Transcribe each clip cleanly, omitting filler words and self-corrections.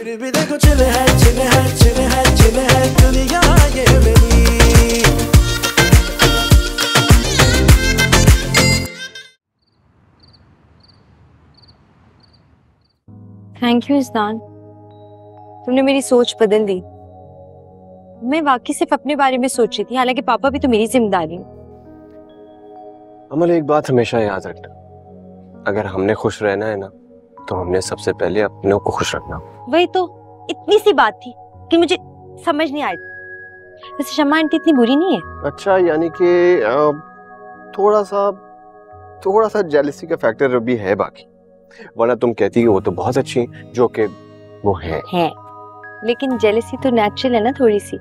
फिर भी देखो चिल है चिल है चिल है चिल है दुनिया ये मेरी। थैंक यू इज़ान, तुमने मेरी सोच बदल दी। मैं वाकई सिर्फ अपने बारे में सोच रही थी, हालांकि पापा भी तो मेरी जिम्मेदारी है। अमल, एक बात हमेशा याद रखना, अगर हमने खुश रहना है ना तो हमने सबसे पहले अपने को खुश रखना। वही तो, इतनी सी बात थी कि मुझे समझ नहीं आई। वैसे शम्मा आंटी इतनी बुरी नहीं है। अच्छा, यानी कि थोड़ा सा जेलसी का फैक्टर भी है बाकी, वरना तुम कहती कि वो तो बहुत अच्छी, जो कि वो है। लेकिन जेलसी तो नेचुरल है ना थोड़ी सी।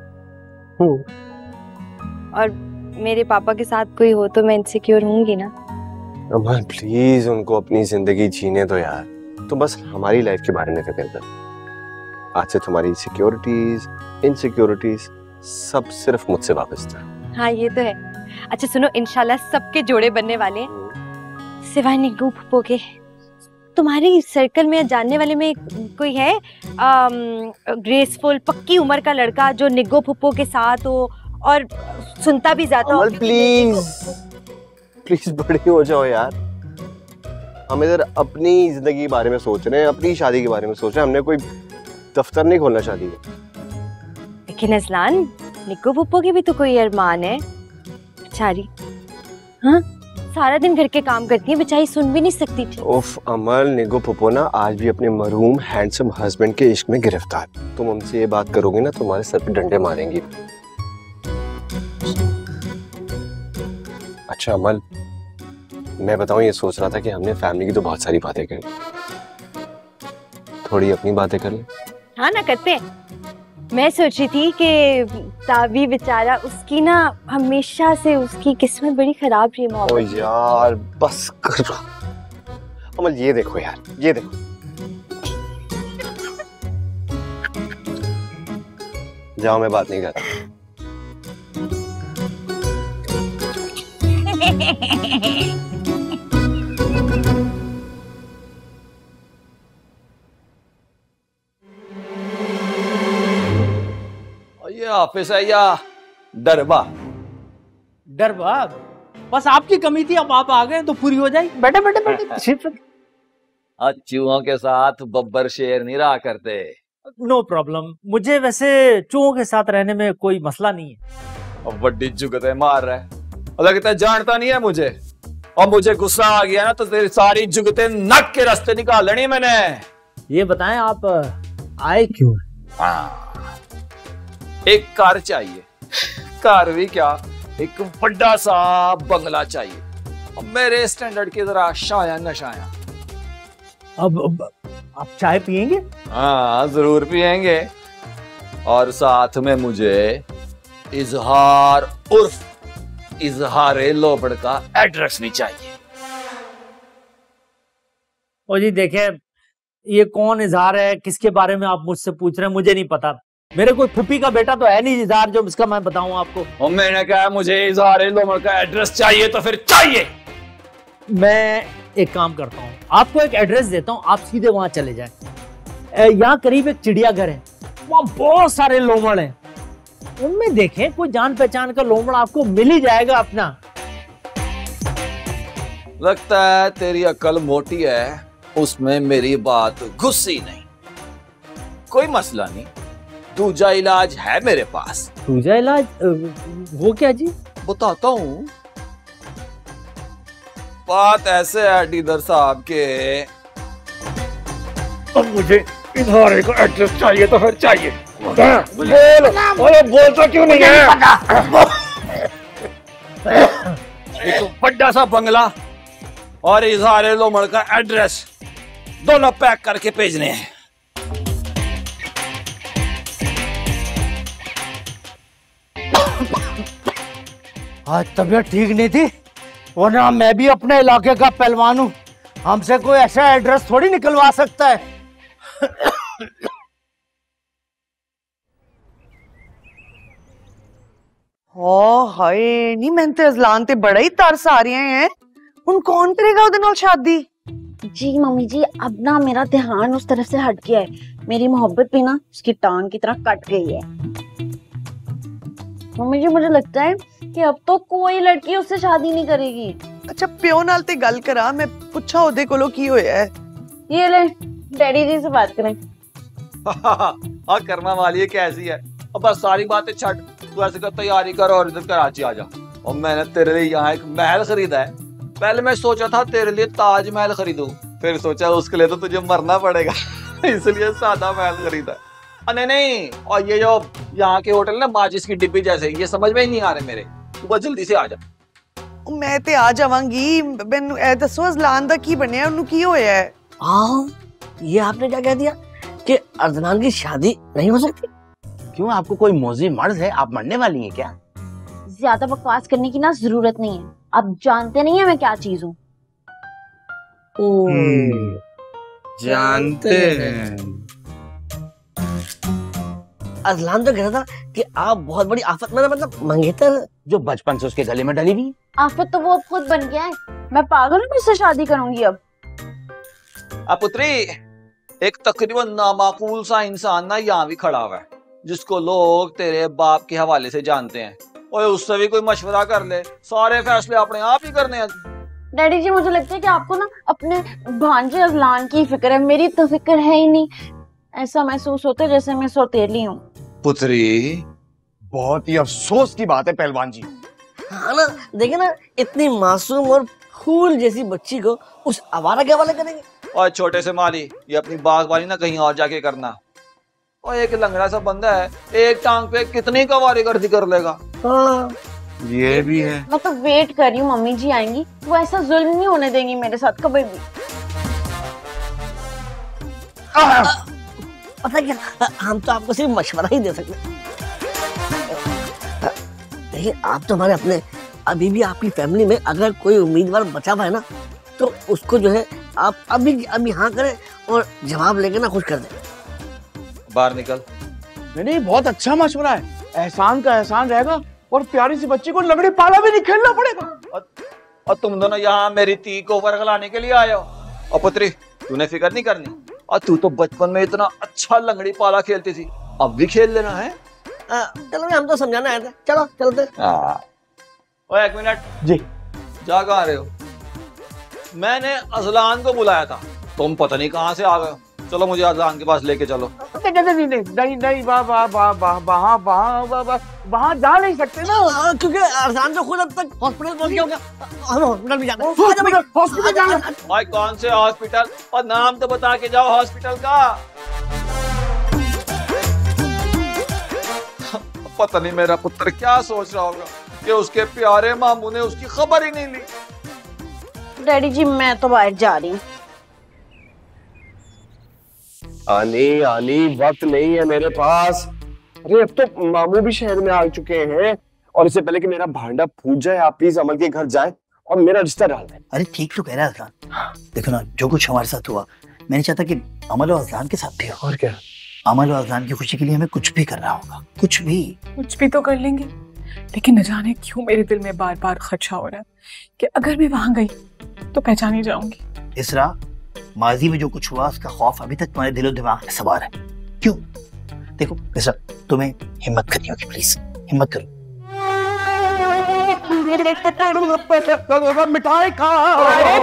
और मेरे पापा के साथ कोई हो तो मैं इनसिक्योर होंगी ना। अमल प्लीज, उनको अपनी जिंदगी जीने दो यार, तो बस हमारी लाइफ के बारे में फिक्र कर। आज से तुम्हारी सिक्योरिटीज इनसिक्योरिटीज सब सिर्फ मुझसे वाबस्ता है। हाँ ये तो है। अच्छा सुनो, इंशाल्लाह सबके जोड़े बनने वाले हैं सिवाय निग्गू फुप्पो के। तुम्हारी सर्कल में जानने वाले में कोई है ग्रेसफुल पक्की उम्र का लड़का जो निग्गू फुप्पो के साथ हो और सुनता भी ज्यादा हो? प्लीज बड़ी हो जाओ यार, हम इधर अपनी जिंदगी के बारे में सोच रहे हैं, अपनी शादी के बारे में सोच रहे हैं, हमने कोई दफ्तर नहीं खोलना शादी का। लेकिन अज़लान, निग्गू फुप्पो की भी तो कोई अरमान है बेचारी। हाँ, सारा दिन घर के काम करती है बेचारी, सुन भी नहीं सकती थी। उफ अमल, निग्गू फुप्पो ना आज भी अपने मरहूम हैंडसम हस्बैंड के इश्क में गिरफ्तार। तुम उनसे ये बात करोगे ना तुम्हारे सर पे डंडे मारेंगी। अच्छा अमल, मैं बताऊं, ये सोच रहा था कि हमने फैमिली की तो बहुत सारी बातें करी, थोड़ी अपनी बातें कर ले। हाँ ना, करते हैं। मैं सोच रही थी कि ताबी बेचारा, उसकी ना हमेशा से उसकी किस्मत बड़ी खराब रही है। ओ यार बस करो अमल, ये देखो यार, ये देखो। जाओ, मैं बात नहीं करता। ये ऑफिस है या डरबा? डरबा बस आपकी कमी थी, अब आप आ गए तो पूरी हो जाएगी। बैठे बैठे बैठे। चूहों के साथ बब्बर शेर नहीं रहा करते। नो प्रॉब्लम, मुझे वैसे चूहों के साथ रहने में कोई मसला नहीं है। अब बड्डी जुगते मार रहा है, लगता है जानता नहीं है मुझे, और मुझे गुस्सा आ गया ना तो तेरी सारी जुगते नक के रास्ते निकाल लेनी मैंने। ये बताएं आप आए क्यों? हाँ, एक कार चाहिए, कार भी क्या, एक बड़ा सा बंगला चाहिए, और मेरे स्टैंडर्ड की जरा शाया नशाया। अब आप चाय पियेंगे? हाँ जरूर पियेंगे, और साथ में मुझे इजहार उर्फ इजहारे लोबड़ का एड्रेस भी चाहिए। ओ जी देखें, ये कौन इजहार है, किसके बारे में आप मुझसे पूछ रहे हैं, मुझे नहीं पता। मेरे कोई फुफी का बेटा तो है नहीं इजहार जो इसका मैं बताऊं आपको। और मैंने कहा मुझे इजहारे लोबड़ का एड्रेस चाहिए तो फिर चाहिए। मैं एक काम करता हूँ, आपको एक एड्रेस देता हूँ, आप सीधे वहां चले जाएं। यहाँ करीब एक चिड़ियाघर है, वहाँ बहुत सारे लोमड़ हैं, उनमें देखें कोई जान पहचान का लोमड़ आपको मिल ही जाएगा अपना। लगता है तेरी अकल मोटी है, उसमें मेरी बात घुसी नहीं। कोई मसला नहीं, दूजा इलाज है मेरे पास। दूजा इलाज? वो क्या जी? बताता हूँ। बात ऐसे है डीलर साहब के, अब मुझे इजहारे का एड्रेस चाहिए तो फिर चाहिए। बोलता क्यों नहीं है? एक बड़ा सा बंगला और इजहारे लोमड़ का एड्रेस दोनों पैक करके भेजने हैं। आज तबीयत ठीक नहीं थी, वरना मैं भी अपने इलाके का पहलवान हूँ, हमसे कोई ऐसा एड्रेस थोड़ी निकलवा सकता है। ओ हाय नी, मैं ते अज़लान ते बड़ा ही तरस आ रहे हैं। हुन कौन करेगा ਉਹਦੇ ਨਾਲ शादी? जी मम्मी जी, अब ना मेरा ध्यान उस तरफ से हट गया है। मेरी मोहब्बत भी ना उसकी टांग की तरह कट गई है। मम्मी जी मुझे लगता है कि अब तो कोई लड़की उससे शादी नहीं करेगी। अच्छा प्यो नाल ते गल करा, मैं पूछा ओदे कोलों की होया है। ये ले डैडी जी से बात करें। हाँ करना वाली है कैसी है। अब बस सारी बातें छट, तू ऐसे कर तैयारी कर और इधर कराची आ जा। और मैंने तेरे लिए यहाँ एक महल खरीदा है। पहले मैं सोचा था तेरे लिए ताजमहल खरीदूं, फिर सोचा उसके लिए तो तुझे मरना पड़ेगा इसलिए सादा महल खरीदा है। नहीं नहीं, और ये जो यहाँ के होटल ना माचिस की डिब्बी जैसे, ये समझ में ही नहीं आ रहे मेरे। तू बस जल्दी से आ जा। मैं ते आ जावांगी। मैनू ए दसो अजलान दा की बनया, उन्नू की होया है? हाँ, ये आपने क्या कह दिया कि अजलान की शादी नहीं हो सकती? क्यों, आपको कोई मौजी मर्ज है? आप मरने वाली हैं क्या? ज्यादा बकवास करने की ना जरूरत नहीं है। आप जानते नहीं है मैं क्या चीज हूँ। जानते हैं। अजलान तो कहता था कि आप बहुत बड़ी आफत में, मतलब मंगेतर जो बचपन से उसके गले में डली हुई। आफत तो वो अब खुद बन गया है। मैं पागल हूँ, मुझसे शादी करूंगी अब। पुत्री, एक तकरीबन नामाकूल सा इंसान ना यहाँ भी खड़ा हुआ है, जिसको लोग तेरे बाप के हवाले से जानते हैं। और उससे भी कोई मशवरा कर ले, सारे फैसले अपने आप ही करने हैं। डैडी जी मुझे लगता है कि आपको ना अपने भांजे अजलान की फिक्र है, मेरी तो फिक्र है ही नहीं। ऐसा महसूस होता है जैसे मैं सौतेली हूँ। पुत्री, बहुत ही अफसोस की बात है पहलवान जी। हाँ ना, देखे ना, इतनी मासूम और फूल जैसी बच्ची को उस आवारा के हवाले करेंगे। और छोटे से माली, ये अपनी बागबानी ना कहीं और जाके करना। और एक लंगड़ा सा बंदा है, एक टांग पे कितनी कवारीगर्दी कर लेगा। हाँ, ये भी है। मैं तो वेट कर रही हूँ, मम्मी जी आएंगी, वो ऐसा जुल्म नहीं होने देंगी मेरे साथ कभी भी। पता क्या, हम तो आपको सिर्फ मशवरा ही दे सकते हैं। देखिए, आप तो हमारे अपने, अभी भी आपकी फैमिली में अगर कोई उम्मीदवार बचा हुआ है ना, तो उसको जो है आप अभी हाँ करें और जवाब लेके ना खुश कर दें। बाहर निकल। नहीं, बहुत अच्छा मशवरा है। एहसान का एहसान रहेगा और प्यारी सी बच्ची को लंगड़ी पाला भी नहीं खेलना पड़ेगा। और तुम दोनों यहाँ मेरी ती को वर्गलाने के लिए आए हो। और पुत्री, तूने फिक्र नहीं करनी। और तू तो बचपन में इतना अच्छा लंगड़ी पाला खेलती थी, अब भी खेल लेना है। चलो, हम तो समझाने आए थे, चलो चलते। और एक मिनट जी, जा कहाँ रहे हो? मैंने अजलान को बुलाया था, तुम पता नहीं कहाँ से आ गए हो। चलो मुझे अजलान के पास लेके चलो। नहीं, वहाँ जा नहीं सकते ना, क्योंकि अरसान तो खुद अब तक हॉस्पिटल पहुंच गया होगा। हम हॉस्पिटल भी जाना है। हॉस्पिटल जाना। भाई कौन से हॉस्पिटल, और नाम तो बता के जाओ हॉस्पिटल का। पता नहीं मेरा पुत्र क्या सोच रहा होगा कि उसके प्यारे मामू ने उसकी खबर ही नहीं ली। डैडी जी मैं तो बाहर जा रही हूँ। आनी वक्त नहीं है मेरे पास। अरे अब तो मामू भी शहर में आ चुके हैं, और इससे पहले कि मेरा भांडा फूट जाए, आप प्लीज अमल के घर जाएं और मेरा रिश्ता डाल दें। अरे ठीक तो कह रहा है अजलान। देखो ना, जो कुछ हमारे साथ हुआ, मैंने चाहता कि अमल और अजलान के साथ भी हो। और क्या, अमल और अजलान की खुशी के लिए हमें कुछ भी करना होगा। कुछ भी तो कर लेंगे, लेकिन न जाने क्यों मेरे दिल में बार बार खदशा हो रहा है कि अगर मैं वहां गई तो पहचानी जाऊंगी। इसरा, माजी में जो कुछ हुआ उसका खौफ अभी तक तुम्हारे दिलो दिमाग में सवार है। क्यों? देखो इसरा, तुम्हें हिम्मत करनी होगी, प्लीज हिम्मत करो। मिठाई खाओ।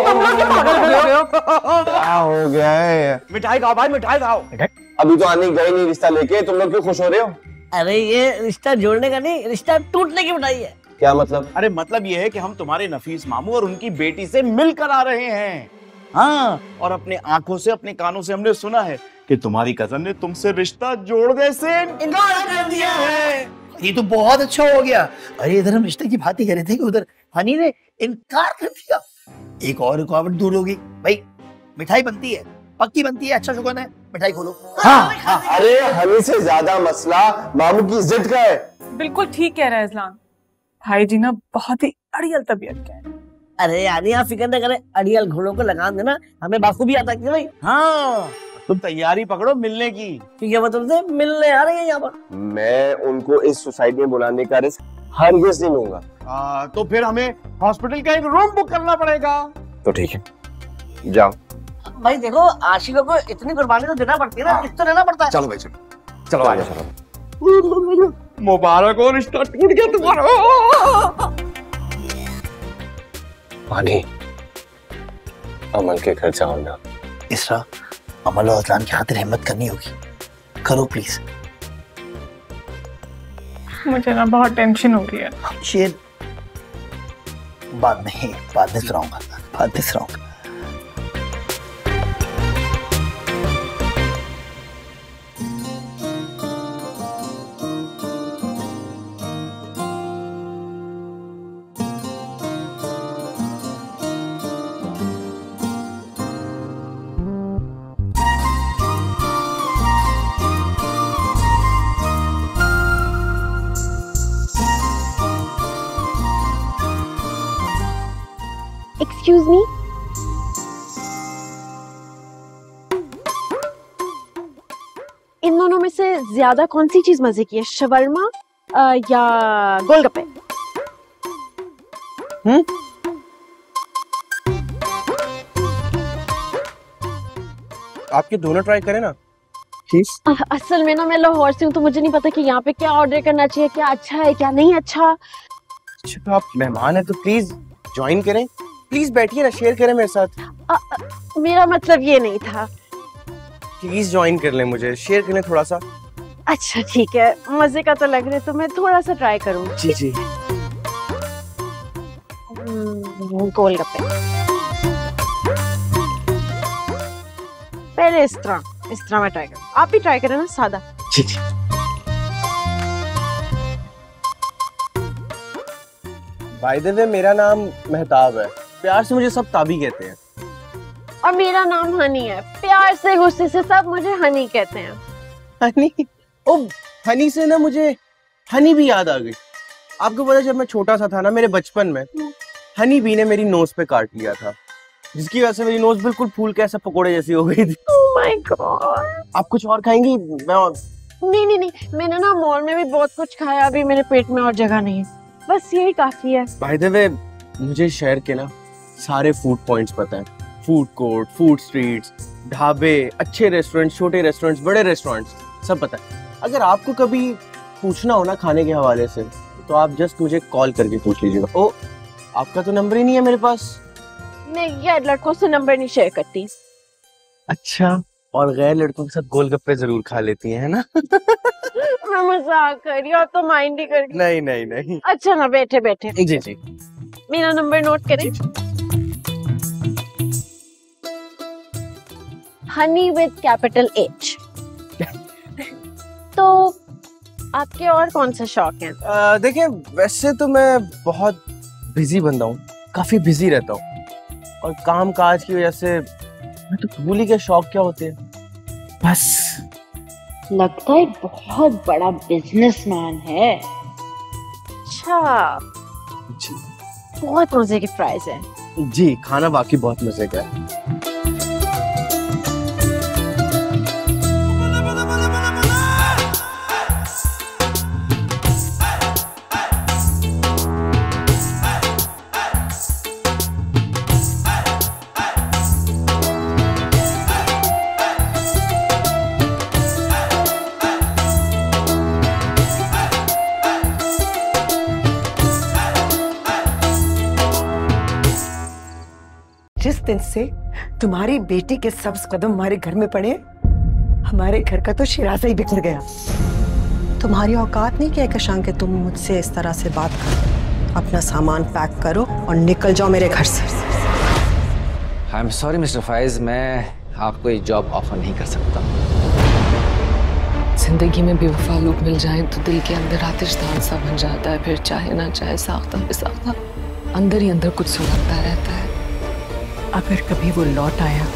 क्या हो गया है? मिठाई खाओ भाई, मिठाई खाओ। अभी तो आनी गई नहीं रिश्ता लेके, तुम लोग क्यों खुश हो रहे हो? अरे ये रिश्ता जोड़ने का नहीं, रिश्ता टूटने की मिठाई है। क्या मतलब? अरे मतलब ये है कि हम तुम्हारे नफीस मामू और उनकी बेटी से मिलकर आ रहे हैं। हाँ, और अपने आंखों से, अपने कानों से हमने सुना है कि तुम्हारी कजन ने तुमसे रिश्ता जोड़ने से इनकार कर दिया है। ये तो बहुत अच्छा हो गया। अरे इधर हम रिश्ते की बात ही कर रहे थे कि उधर हनी ने इनकार कर दिया। एक और रुकावट दूर होगी। भाई मिठाई बनती है, पक्की बनती है। अच्छा शुक्र है, मिठाई खोलो। हाँ। अरे हनी से ज्यादा मसला मामू की जिद का है। बिल्कुल ठीक कह रहा है अजलान भाई जी, ना बहुत ही अड़ियल तबीयत का है। अरे यानी आप फिक्र न करें, अड़ियल घोड़ों को लगान देना, हमें बाखूबी आता है भाई। हाँ, तुम तैयारी पकड़ो मिलने की। ठीक है, मतलब से मिलने आ रहे हैं यहाँ पर। मैं उनको इस सोसाइटी में बुलाने का रिस्क हरगिज़ नहीं लूंगा। तो फिर हमें हॉस्पिटल का एक रूम बुक करना पड़ेगा। तो ठीक है, जाओ भाई देखो, आशिकों को इतनी कुर्बानी तो देना पड़ती है ना, कुछ तो लेना पड़ता है। चलो भाई चलो, चलो आ जाओ, चलो। मुबारक हो, रिश्ता टूट गया तुम्हारा। पानी, अमन के घर जाओ ना। इसरा, अमल और अजलान की खातिर हिम्मत करनी होगी, करो प्लीज। मुझे ना बहुत टेंशन हो रही है। शेर, बाद में सुनाऊंगा, बाद में सुनाऊंगा। एक्सक्यूज मी, इन दोनों में से ज्यादा कौन सी चीज मजे की है, शवरमा या गोलगप्पे? आपके दोनों ट्राई करें ना। असल में ना मैं लाहौर से हूँ, तो मुझे नहीं पता कि यहाँ पे क्या ऑर्डर करना चाहिए, क्या अच्छा है क्या नहीं अच्छा। अच्छा, तो आप मेहमान हैं तो प्लीज ज्वाइन करें, प्लीज बैठिए ना, शेयर करें मेरे साथ। मेरा मतलब ये नहीं था। प्लीज ज्वाइन कर लें, मुझे शेयर कर लें थोड़ा सा। अच्छा ठीक है, मजे का तो लग रहा है, तो मैं थोड़ा सा ट्राई करूँगी। जी जी। गोलगप्पे पहले इस तरह मैं ट्राई करूँ, आप भी ट्राई करें ना, सादा। जी जी। बाय द वे, मेरा नाम मेहताब है, प्यार से मुझे सब ताबी कहते हैं। और मेरा नाम हनी है, प्यार से गुस्से से सब मुझे हनी कहते हैं। हनी? ओ, हनी से ना मुझे हनी भी याद आ गई। आपको पता, जब मैं छोटा सा था ना, मेरे बचपन में हनी बी ने मेरी नोज पे काट लिया था, जिसकी वजह से मेरी नोज बिल्कुल फूल के ऐसे पकोड़े जैसी हो गई थी। Oh my God. आप कुछ और खाएंगी? नहीं, मैंने ना मॉल में भी बहुत कुछ खाया, अभी मेरे पेट में और जगह नहीं है, बस यही काफी है। बाय द वे, मुझे शहर के ना सारे फूड पॉइंट्स पता है, फूड कोर्ट, फूड स्ट्रीट्स, ढाबे, अच्छे रेस्टोरेंट्स, छोटे रेस्टोरेंट्स, बड़े रेस्टोरेंट्स, सब पता है। अगर आपको कभी पूछना हो ना खाने के हवाले से, तो आप जस्ट मुझे कॉल करके पूछ लीजिएगा। ओ, आपका तो नंबर ही नहीं है मेरे पास। मैं गैर लड़कों से नंबर नहीं शेयर करती। अच्छा, और गैर लड़कों के साथ गोलगप्पे जरूर खा लेती हैं, है ना? मैं मजाक कर रही हूँ, आप तो माइंड ही कर। नहीं। अच्छा ना, बैठे बैठे। जी जी। मेरा नंबर नोट करें। Honey with capital H। तो आपके और कौन से शौक हैं? देखिए, वैसे तो मैं बहुत बिजी बंदा हूँ, काफी बिजी रहता हूँ, और काम काज की वजह से मैं तो भूल ही गया शौक क्या होते हैं। बस लगता है बहुत बड़ा बिजनेसमैन है। अच्छा, जी बहुत मजे की फ्राइज है। जी, खाना बाकी बहुत मजे का है। जिस दिन से तुम्हारी बेटी के सब्ज कदम हमारे घर में पड़े, हमारे घर का तो शिराजा ही बिखर गया। तुम्हारी औकात नहीं क्या कशां कि तुम मुझसे इस तरह से बात करो। अपना सामान पैक करो और निकल जाओ मेरे घर से। I am sorry mister Faiz, मैं आपको ये जॉब ऑफर नहीं कर सकता। जिंदगी में बेवफा लोग मिल जाए तो दिल के अंदर आतिशदान सा बन जाता है, फिर चाहे ना चाहे साख्ता बेसाख्ता अंदर ही अंदर कुछ सुलगता रहता है। अगर कभी वो लौट आया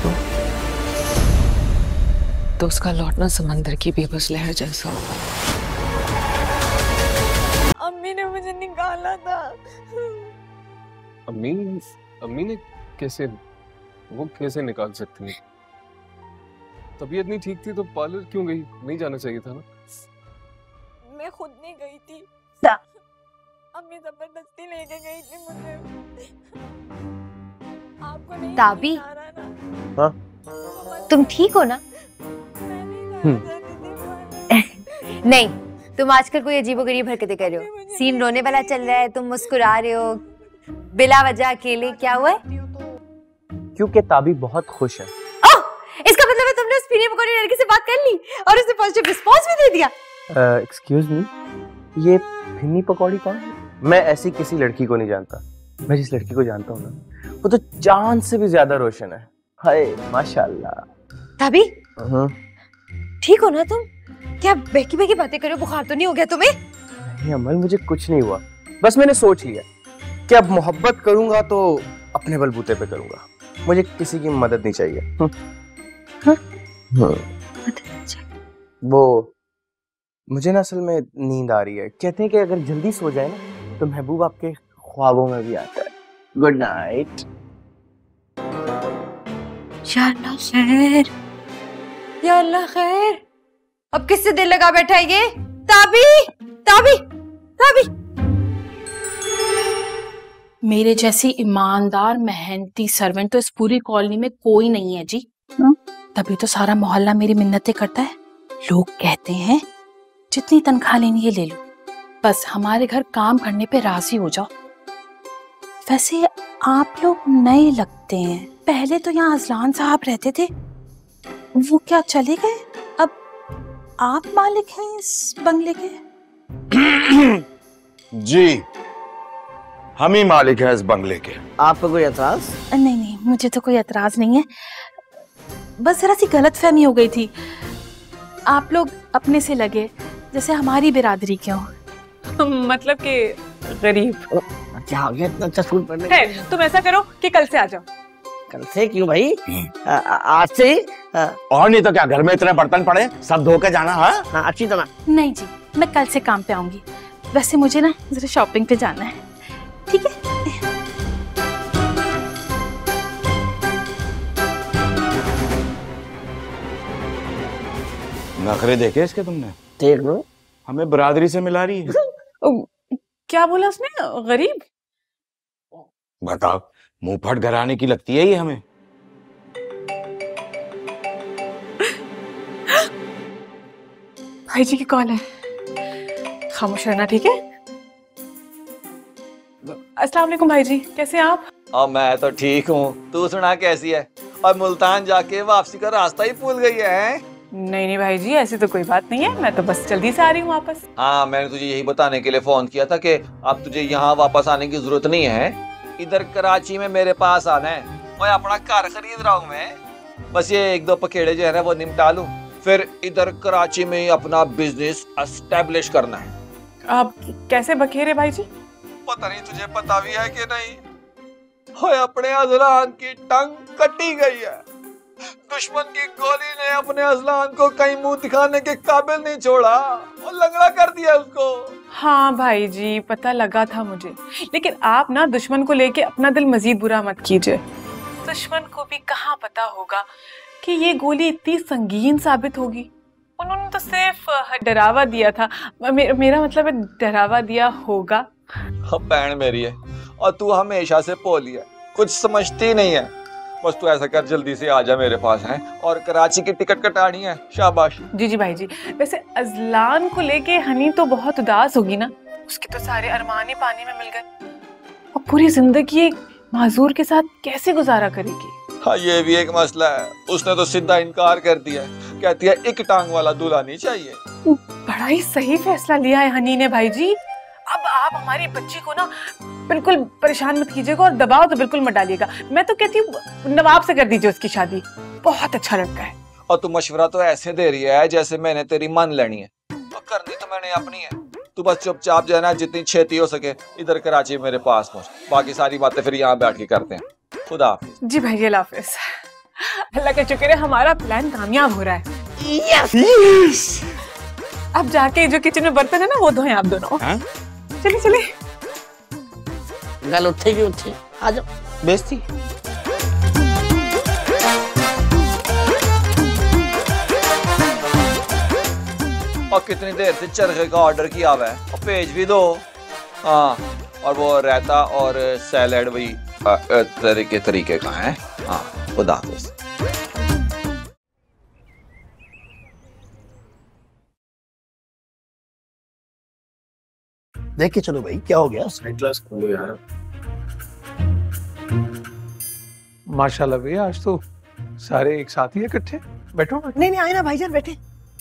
तो उसका लौटना समंदर की बेबस लहर जैसा होगा। अम्मी ने मुझे निकाला था। अम्मी ने कैसे, वो कैसे निकाल सकती है? तबीयत नहीं ठीक थी तो पार्लर क्यों गई? नहीं जाना चाहिए था ना? मैं खुद नहीं गई थी, अम्मी जबरदस्ती लेके गई थी मुझे। आपको नहीं ताबी, हाँ? तुम ठीक हो ना? नहीं, तुम आजकल कोई अजीबोगरीब हरकतें कर रहे हो। सीन रोने वाला चल रहा है, तुम मुस्कुरा रहे हो बिला वजह अकेले। क्या हुआ है? क्योंकि ताबी बहुत खुश है। इसका मतलब है तुमने उस पीने पकौड़ी लड़की से बात कर ली और उसने पॉजिटिव रिस्पांस भी दे दिया। एक्सक्यूज मी, ये फिन्नी पकौड़ी कौन है? मैं ऐसी किसी लड़की को नहीं जानता। मैं जिस लड़की को जानता हूँ ना, वो तो चांद से भी ज्यादा रोशन है। हाय माशाल्लाह। ताबी ठीक हो ना तुम? क्या बहकी बहकी बातें कर रहे हो? बुखार तो नहीं हो गया तुम्हें? नहीं अमल, मुझे कुछ नहीं हुआ। बस मैंने सोच लिया कि अब मोहब्बत करूंगा तो अपने बलबूते पे करूंगा। मुझे किसी की मदद नहीं चाहिए। वो मुझे ना असल में नींद आ रही है। कहते हैं कि अगर जल्दी सो जाए ना तो महबूब आपके ख्वाबों में भी आता है। Good night. या अल्लाह खैर, या अल्लाह खैर। अब किससे दिल लगा बैठा है ये? ताबी, ताबी, ताबी। मेरे जैसी ईमानदार मेहनती सर्वेंट तो इस पूरी कॉलोनी में कोई नहीं है जी। तभी तो सारा मोहल्ला मेरी मिन्नतें करता है। लोग कहते हैं जितनी तनख्वाह लेनी है ले लो, बस हमारे घर काम करने पे राजी हो जाओ। वैसे आप लोग नए लगते हैं। पहले तो यहाँ अजलान साहब रहते थे, वो क्या चले गए? अब आप मालिक हैं इस बंगले के? जी, हम ही मालिक हैं इस बंगले के। आपको कोई एतराज? नहीं नहीं, मुझे तो कोई एतराज नहीं है। बस जरा सी गलतफहमी हो गई थी। आप लोग अपने से लगे जैसे हमारी बिरादरी के हो। मतलब कि गरीब। क्या हो गया इतना अच्छा सूट पहनने? है, तुम ऐसा करो कि कल से आ जाओ। कल से क्यों भाई? आज से ही? और नहीं तो क्या, घर में इतने बर्तन पड़े, सब धो के जाना है। हाँ, अच्छी तरह। नहीं जी, मैं कल से काम पे आऊंगी। वैसे मुझे ना जरा शॉपिंग पे जाना है, ठीक है? नखरे देखे इसके तुमने? देख लो, हमें बरादरी से मिला रही है। क्या बोला उसने? गरीब? बताओ, मुंह फट घराने की लगती है ये हमें। भाई जी की कॉल है, खामोश रहना, ठीक है? अस्सलाम वालेकुम भाई जी, कैसे हैं आप? मैं तो ठीक हूँ, तू सुना कैसी है? और मुल्तान जाके वापसी का रास्ता ही भूल गई है? नहीं नहीं भाई जी, ऐसी तो कोई बात नहीं है। मैं तो बस जल्दी से आ रही हूँ वापस। हाँ, मैंने तुझे यही बताने के लिए फोन किया था कि अब तुझे यहाँ वापस आने की जरूरत नहीं है। इधर कराची में मेरे पास आना है। मैं अपना घर खरीद रहा हूँ। मैं बस ये एक दो पखेड़े जो है ना वो निपटा लूँ, फिर इधर कराची में ही अपना बिजनेस एस्टेब्लिश करना है। आप कैसे बखेरे भाई जी? पता नहीं तुझे पता भी है कि नहीं। अपने अजलान की टंग कटी गई है। दुश्मन की गोली ने अपने अजलान को कहीं मुंह दिखाने के काबिल नहीं छोड़ा और लंगड़ा कर दिया उसको। हाँ भाई जी, पता लगा था मुझे, लेकिन आप ना दुश्मन को लेके अपना दिल मजीद बुरा मत कीजिए। दुश्मन को भी कहाँ पता होगा कि ये गोली इतनी संगीन साबित होगी। उन्होंने तो सिर्फ डरावा दिया था। मेरा मतलब है डरावा दिया होगा। बहन मेरी है और तू हमेशा से पोली है, कुछ समझती नहीं है। बस तू ऐसा कर, जल्दी से आ जा मेरे पास है, और कराची की टिकट कटानी है। शाबाश। जी जी भाई जी। वैसे अजलान को लेके हनी तो बहुत उदास होगी ना, उसके तो सारे अरमान ही पानी में मिल गए और पूरी जिंदगी एक माजूर के साथ कैसे गुजारा करेगी। हाँ, ये भी एक मसला है। उसने तो सीधा इनकार कर दिया, कहती है एक टांग वाला दूल्हा नहीं चाहिए। बड़ा ही सही फैसला लिया है हनी ने भाई जी। अब आप हमारी बच्ची को ना बिल्कुल परेशान मत कीजिएगा और दबाव तो बिल्कुल मत डालिएगा। मैं तो कहती हूँ नवाब से कर दीजिए उसकी शादी, बहुत अच्छा लगता है। और तू मशवरा तो ऐसे दे रही है जैसे मैंने तेरी मान लेनी है, और करनी तो मैंने अपनी है। तू बस चुपचाप जो है ना, जितनी छेती हो सके इधर कराची मेरे पास पहुंच। बाकी सारी बातें फिर यहाँ बैठ के करते हैं। खुदा हाफिज। जी भाई, अल्लाह हाफिज। अल्लाह का शुक्र है हमारा प्लान कामयाब हो रहा है। यस। अब जाके जो किचन में बर्तन है ना वो धोएं आप दोनों। चलिए चलिए। गल उठेगी उठे, आ जाओ। बेइज्जती। और कितनी देर से चरखे का ऑर्डर किया हुआ है, और भेज भी दो। हाँ, और वो रायता और सैलेड वही तरीके का है। हाँ, खुदा हाफिज। देख के चलो भाई, क्या हो गया? ग्लास खोलो यार। माशाल्लाह भैया, आज तो सारे एक साथ ही इकट्ठे। बैठो। नहीं नहीं, आए ना भाईजान, बैठे।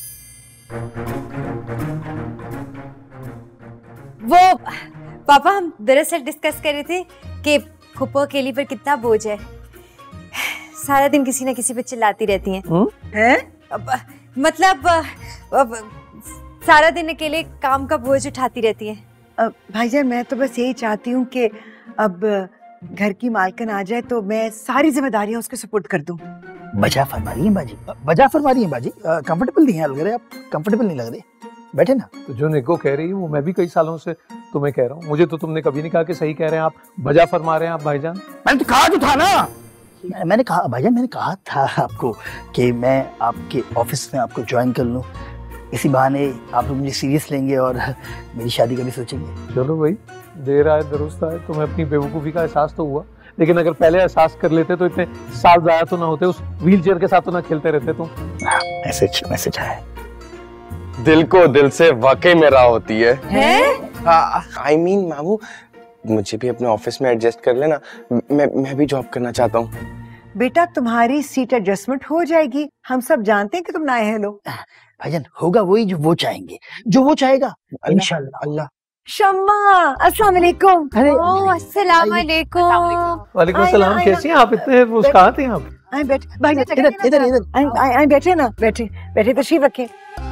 वो पापा, हम दरअसल डिस्कस कर रहे थे कि फूफो अकेली पर कितना बोझ है। सारा दिन किसी न किसी पे चिल्लाती रहती हैं। हैं? मतलब सारा दिन अकेले काम का बोझ उठाती रहती हैं। भाईजान, मैं तो बस यही चाहती हूँ कि अब घर की मालकिन आ जाए तो मैं सारी जिम्मेदारियां उसको सपोर्ट कर दूं। बजा फरमा रही है बाजी, बजा फरमा रही है बाजी। कंफर्टेबल नहीं है लग रहे, आप कंफर्टेबल नहीं लग रहे, बैठे ना। तो जो निको कह रही है वो मैं भी कई सालों से तुम्हें कह रहा हूँ। मुझे तो तुमने कभी नहीं कहा कि सही कह रहे हैं आप, बजा फरमा रहे हैं आप भाईजान। मैंने तो कहा तो था ना, मैंने कहा भाईजान, मैंने कहा था आपको कि मैं आपके ऑफिस में आपको ज्वाइन कर लूँ। इसी बहाने आप लोग मुझे सीरियस लेंगे और मेरी शादी का भी सोचेंगे। चलो भाई, देर आए दुरुस्त आए। तुम्हें अपनी बेवकूफ़ी का एहसास तो हुआ, लेकिन अगर पहले एहसास कर लेते तो इतने साल ज़ाया तो ना होते, उस व्हील चेयर के साथ तो ना खेलते रहते तुम। मैसेज है। दिल को दिल से वाकई में राह होती है। आई मीन मामू, मुझे भी अपने ऑफिस में एडजस्ट कर लेना। मैं भी जॉब करना चाहता हूँ। बेटा, तुम्हारी सीट एडजस्टमेंट हो जाएगी। हम सब जानते हैं कि तुम नए हैं लोग। भाईजान, होगा वही जो वो चाहेंगे, जो वो चाहेगा इंशाल्लाह। अल्लाह। शम्मा, अस्सलाम वालेकुम। अस्सलाम वालेकुम। वालेकुम सलाम। कैसी हैं आप? इतने मुस्कुराते थे आप। आए बैठे भाईजान, इधर आए बैठे ना, बैठे बैठे, तशरीफ रखें।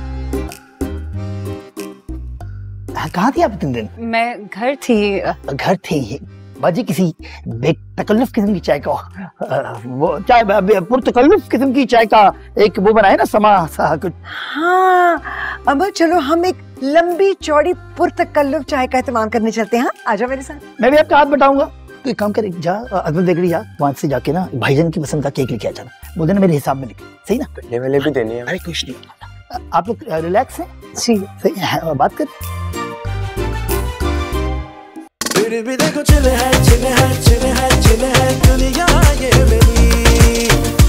कहाँ थी आप इतने दिन? मैं घर थी। घर थी बाजी, किसी बेतकल्लुफ किस्म की चाय का वो चाय, पुरतकल्लुफ किस्म की चाय का एक वो बनाए ना, समा सा कुछ। हाँ अब चलो हम एक लंबी चौड़ी पुरतकल्लुफ चाय का एहतमाम करने चलते हैं। हाँ, आजा मेरे साथ। मैं भी आपका हाथ बटाऊंगा। तो एक काम कर, जा अकबर बेकरी जा, वहां से जाके ना भाईजान की पसंद का केक लेके आ जाना। वो देना मेरे हिसाब में लिखे, सही ना? पहले वाले भी देने हैं। अरे कुछ नहीं, आप लोग रिलैक्स हैं? जी सही है, बात कर। फिर भी देखो चिल है चिल है चिल है चिल है दुनिया ये मेरी।